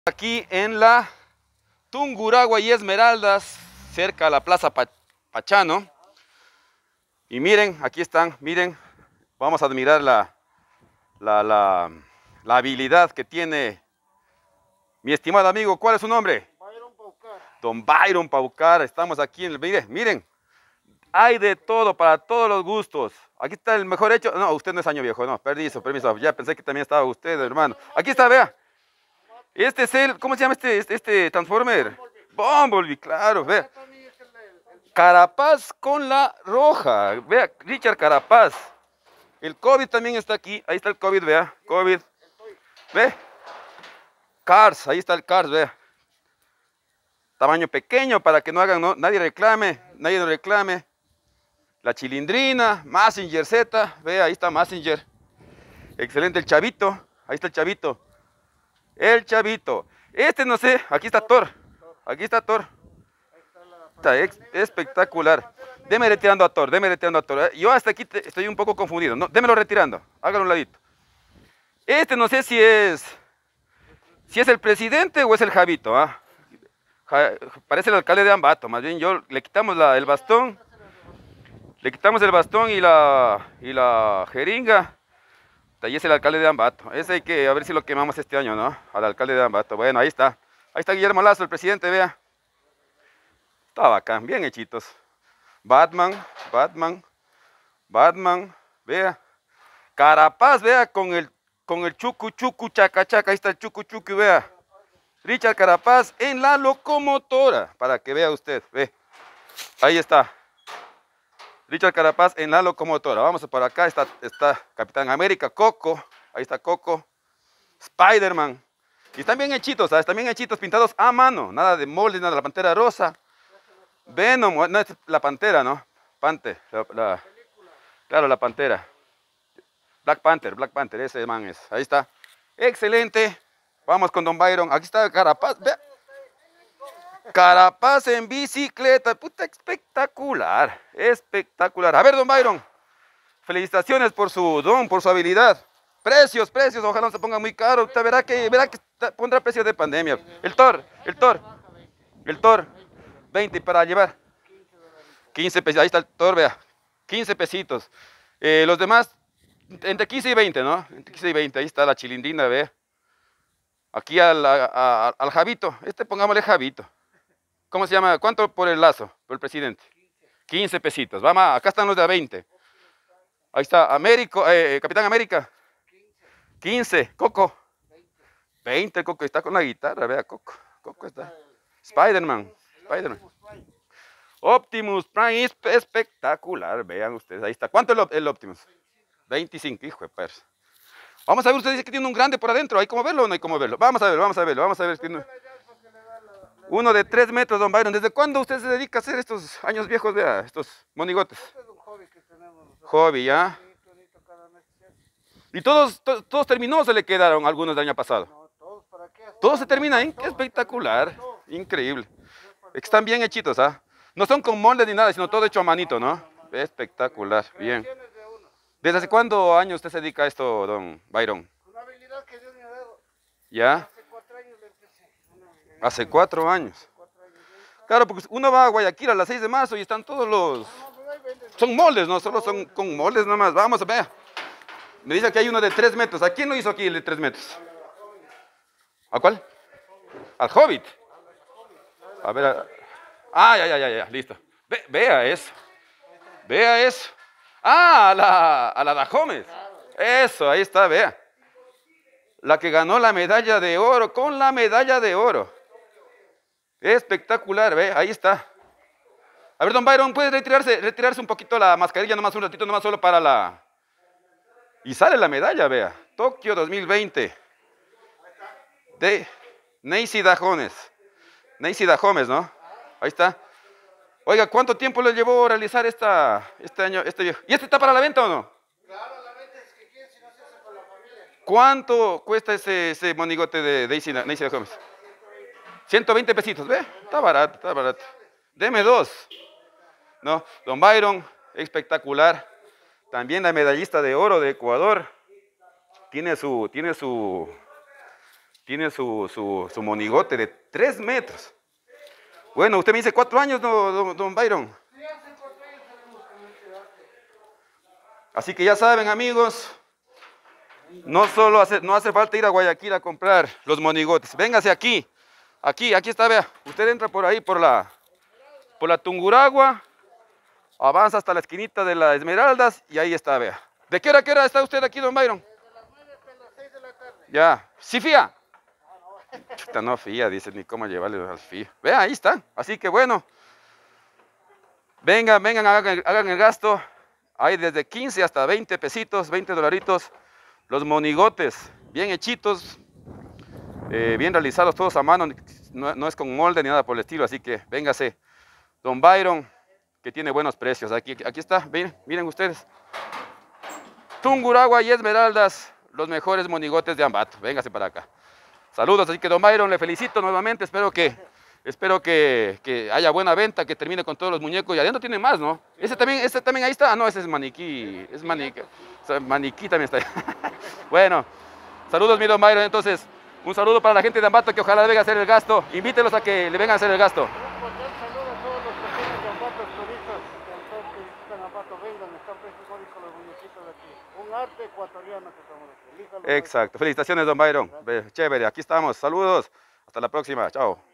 Aquí en la Tungurahua y Esmeraldas, cerca a la Plaza Pachano. Y miren, aquí están, miren, vamos a admirar la habilidad que tiene mi estimado amigo. ¿Cuál es su nombre? Byron Paucar. Don Byron Paucar. Estamos aquí en el, miren, hay de todo, para todos los gustos. Aquí está el mejor hecho. No, usted no es año viejo, no, permiso. Ya pensé que también estaba usted, hermano. Aquí está, vea. Este es el, ¿cómo se llama este Transformer? Bumblebee, claro, vea. Carapaz con la roja, vea, Richard Carapaz. El COVID también está aquí, ahí está el COVID, vea, COVID. Ve, Cars, ahí está el Cars, vea. Tamaño pequeño para que no hagan, no, nadie nos reclame. La Chilindrina, Mazinger Z, vea, ahí está Mazinger. Excelente el Chavito, ahí está el Chavito. El Chavito. Este no sé, aquí está Thor. Aquí está Thor. Está espectacular. Deme retirando a Thor, deme retirando a Thor. Yo hasta aquí estoy un poco confundido. No, démelo retirando. Hágalo un ladito. Este no sé si es el presidente o es el Javito. ¿Ah? Parece el alcalde de Ambato. Más bien le quitamos el bastón. Le quitamos el bastón y la jeringa. Ahí es el alcalde de Ambato. Ese hay que a ver si lo quemamos este año, ¿no? Al alcalde de Ambato. Bueno, ahí está. Ahí está Guillermo Lazo, el presidente, vea. Está bacán, bien hechitos. Batman, vea. Carapaz, vea, con el chucu, chaca, ahí está el chucu, vea. Richard Carapaz en la locomotora, para que vea usted, ve. Ahí está. Richard Carapaz en la locomotora. Vamos por acá, está Capitán América, Coco. Ahí está Coco. Spider-Man. Y están bien hechitos, ¿sabes? Están bien hechitos, pintados a mano. Nada de moldes, nada de la Pantera Rosa. Venom, no es la Pantera, ¿no? Claro, la Pantera. Black Panther, ese man es. Ahí está. Excelente. Vamos con Don Byron. Aquí está Carapaz. Vea. Carapaz en bicicleta. Puta, espectacular. Espectacular. A ver, Don Byron. Felicitaciones por su don, por su habilidad. Precios. Ojalá no se ponga muy caro. Usted verá que pondrá precios de pandemia. El Thor. 20 para llevar. 15 pesitos. Ahí está el Thor, vea. 15 pesitos. Los demás, entre 15 y 20, ¿no? Entre 15 y 20. Ahí está la Chilindrina, vea. Aquí al Javito. Pongámosle Javito. ¿Cómo se llama? ¿Cuánto por el lazo? Por el presidente. 15 pesitos. Vamos, acá están los de a 20. Ahí está Capitán América. 15. Coco. 20. Coco está con la guitarra, vea, Coco está. Spider-Man. Optimus Prime, espectacular, vean ustedes, ahí está. ¿Cuánto es el Optimus? 25, hijo de persa. Vamos a ver, usted dice que tiene un grande por adentro, ¿hay cómo verlo o no hay cómo verlo? Vamos a ver. Uno de 3 metros, Don Byron. ¿Desde cuándo usted se dedica a hacer estos años viejos, vea, estos monigotes? Este es un hobby que tenemos. Hobby, ¿ya? ¿Y todos terminó o se le quedaron algunos del año pasado? No, todos, ¿para qué? Todos se terminan, qué espectacular, increíble. Están bien hechitos, ¿ah? No son con moldes ni nada, sino todo hecho a manito, ¿no? Espectacular, bien. ¿Desde hace cuántos años usted se dedica a esto, Don Byron? Una habilidad que Dios me ha dado. ¿Ya? Hace 4 años le empecé. Hace 4 años. Claro, porque uno va a Guayaquil a las 6 de marzo y están todos los... Son moldes, ¿no? Solo son con moldes nomás. Vamos a ver. Me dice que hay uno de 3 metros. ¿A quién lo hizo aquí el de 3 metros? ¿A cuál? Al Hobbit. A ver. Ya, listo. Vea eso. Ah, a la Dahomes. Eso, ahí está, vea. La que ganó la medalla de oro, con la medalla de oro. Espectacular, ve, ahí está. A ver, Don Byron, ¿puede retirarse un poquito la mascarilla, nomás un ratito, nomás solo para la... Y sale la medalla, vea. Tokio 2020. De Neisy Dahomes. ¿No? Ahí está. Oiga, ¿cuánto tiempo le llevó realizar este año, este viejo? ¿Y este está para la venta o no? Claro, la venta es que quién si no se hace con la familia. ¿Cuánto cuesta ese monigote de Neisy Dahomes? 120 pesitos, ¿ve? Está barato. Deme 2. No, Don Byron, espectacular. También la medallista de oro de Ecuador. Tiene su Tiene su monigote de 3 metros. Bueno, usted me dice 4 años, don Byron. Sí, hace 4 años salimos con este arte. Así que ya saben, amigos, no hace falta ir a Guayaquil a comprar los monigotes. Véngase aquí. Aquí está, vea. Usted entra por ahí, por la Tungurahua, avanza hasta la esquinita de la Esmeraldas y ahí está, vea. ¿De qué hora está usted aquí, don Byron? Desde las 9 hasta las 6 de la tarde. Ya. ¿Sí fía? Chuta, no fía, dice, ni cómo llevarle al fía. Vea, ahí está. Así que bueno. Vengan, hagan el gasto. Hay desde 15 hasta 20 pesitos, 20 dolaritos. Los monigotes, bien hechitos, bien realizados, todos a mano. No es con molde ni nada por el estilo. Así que véngase. Don Byron, que tiene buenos precios. Aquí está, miren ustedes. Tungurahua y Esmeraldas, los mejores monigotes de Ambato. Véngase para acá. Saludos, así que don Byron, le felicito nuevamente. Espero que haya buena venta, que termine con todos los muñecos. Y adentro tiene más, ¿no? Ese también ahí está. Ah, no, ese es maniquí. Es maniquí. O sea, maniquí también está ahí. Bueno, saludos, mi don Byron. Entonces, un saludo para la gente de Ambato que ojalá venga a hacer el gasto. Invítelos a que le vengan a hacer el gasto. Un cordial saludo a todos los pequeños de Ambato, turistas que visitan Ambato, vengan, están precios con los muñequitos de aquí. Un arte ecuatoriano que estamos aquí. Elíjalo. Exacto. Felicitaciones, don Byron. Chévere, aquí estamos. Saludos. Hasta la próxima. Chao.